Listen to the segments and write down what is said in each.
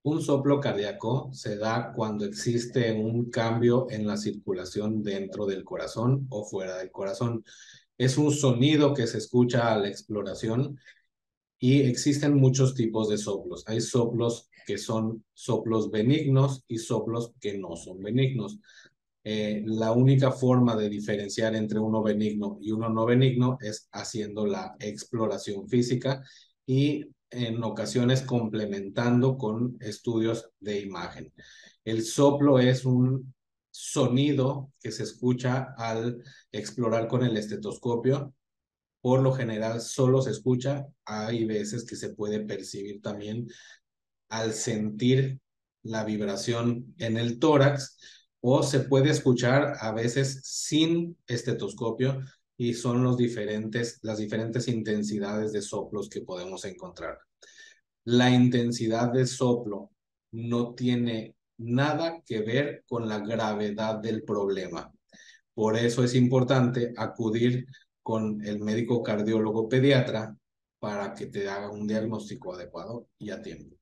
Un soplo cardíaco se da cuando existe un cambio en la circulación dentro del corazón o fuera del corazón. Es un sonido que se escucha a la exploración y existen muchos tipos de soplos. Hay soplos que son soplos benignos y soplos que no son benignos. La única forma de diferenciar entre uno benigno y uno no benigno es haciendo la exploración física y en ocasiones complementando con estudios de imagen. El soplo es un sonido que se escucha al explorar con el estetoscopio. Por lo general solo se escucha, hay veces que se puede percibir también al sentir la vibración en el tórax, o se puede escuchar a veces sin estetoscopio, y son las diferentes intensidades de soplos que podemos encontrar. La intensidad de soplo no tiene nada que ver con la gravedad del problema. Por eso es importante acudir con el médico cardiólogo pediatra para que te haga un diagnóstico adecuado y a tiempo.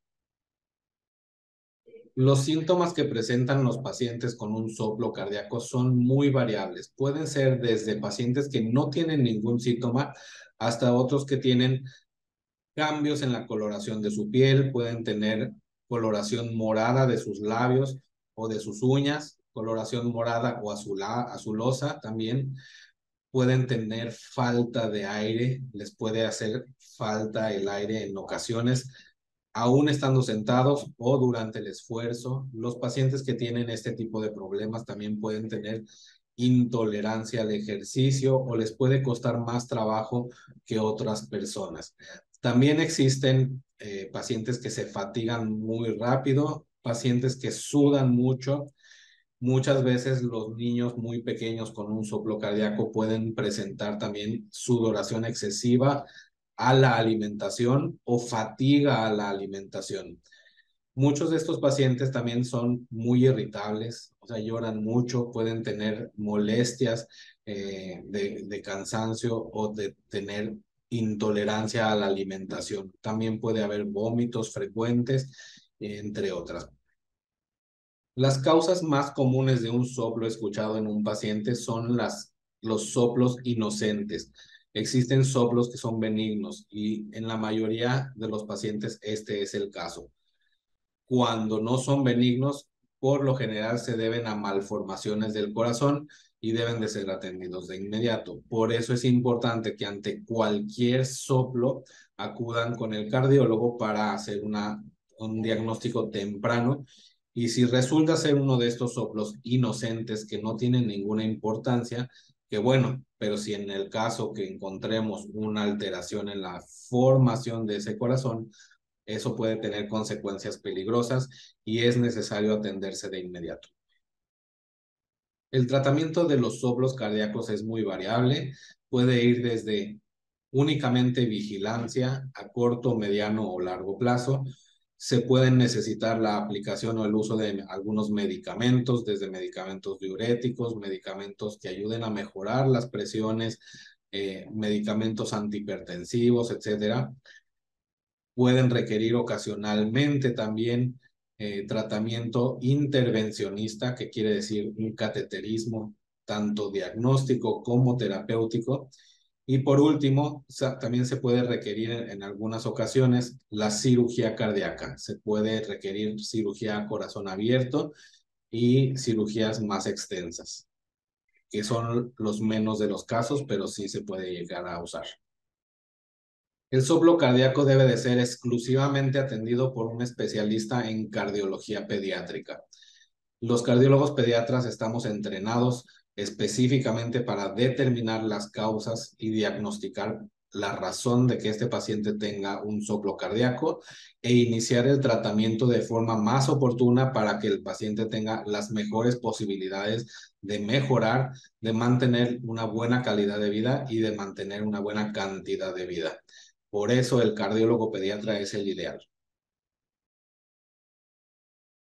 Los síntomas que presentan los pacientes con un soplo cardíaco son muy variables. Pueden ser desde pacientes que no tienen ningún síntoma hasta otros que tienen cambios en la coloración de su piel, pueden tener coloración morada de sus labios o de sus uñas, coloración morada o azulosa también. Pueden tener falta de aire, les puede hacer falta el aire en ocasiones, aún estando sentados o durante el esfuerzo. Los pacientes que tienen este tipo de problemas también pueden tener intolerancia al ejercicio o les puede costar más trabajo que otras personas. También existen pacientes que se fatigan muy rápido, pacientes que sudan mucho. Muchas veces los niños muy pequeños con un soplo cardíaco pueden presentar también sudoración excesiva a la alimentación o fatiga a la alimentación. Muchos de estos pacientes también son muy irritables, o sea, lloran mucho, pueden tener molestias de cansancio o de tener intolerancia a la alimentación. También puede haber vómitos frecuentes, entre otras. Las causas más comunes de un soplo escuchado en un paciente son los soplos inocentes. Existen soplos que son benignos y en la mayoría de los pacientes este es el caso. Cuando no son benignos, por lo general se deben a malformaciones del corazón y deben de ser atendidos de inmediato. Por eso es importante que ante cualquier soplo acudan con el cardiólogo para hacer un diagnóstico temprano, y si resulta ser uno de estos soplos inocentes que no tienen ninguna importancia, que bueno, pero si en el caso que encontremos una alteración en la formación de ese corazón, eso puede tener consecuencias peligrosas y es necesario atenderse de inmediato. El tratamiento de los soplos cardíacos es muy variable. Puede ir desde únicamente vigilancia a corto, mediano o largo plazo. Se pueden necesitar la aplicación o el uso de algunos medicamentos, desde medicamentos diuréticos, medicamentos que ayuden a mejorar las presiones, medicamentos antihipertensivos, etcétera. Pueden requerir ocasionalmente también tratamiento intervencionista, que quiere decir un cateterismo, tanto diagnóstico como terapéutico. Y por último, también se puede requerir en algunas ocasiones la cirugía cardíaca. Se puede requerir cirugía a corazón abierto y cirugías más extensas, que son los menos de los casos, pero sí se puede llegar a usar. El soplo cardíaco debe de ser exclusivamente atendido por un especialista en cardiología pediátrica. Los cardiólogos pediatras estamos entrenados específicamente para determinar las causas y diagnosticar la razón de que este paciente tenga un soplo cardíaco e iniciar el tratamiento de forma más oportuna para que el paciente tenga las mejores posibilidades de mejorar, de mantener una buena calidad de vida y de mantener una buena cantidad de vida. Por eso el cardiólogo pediatra es el ideal.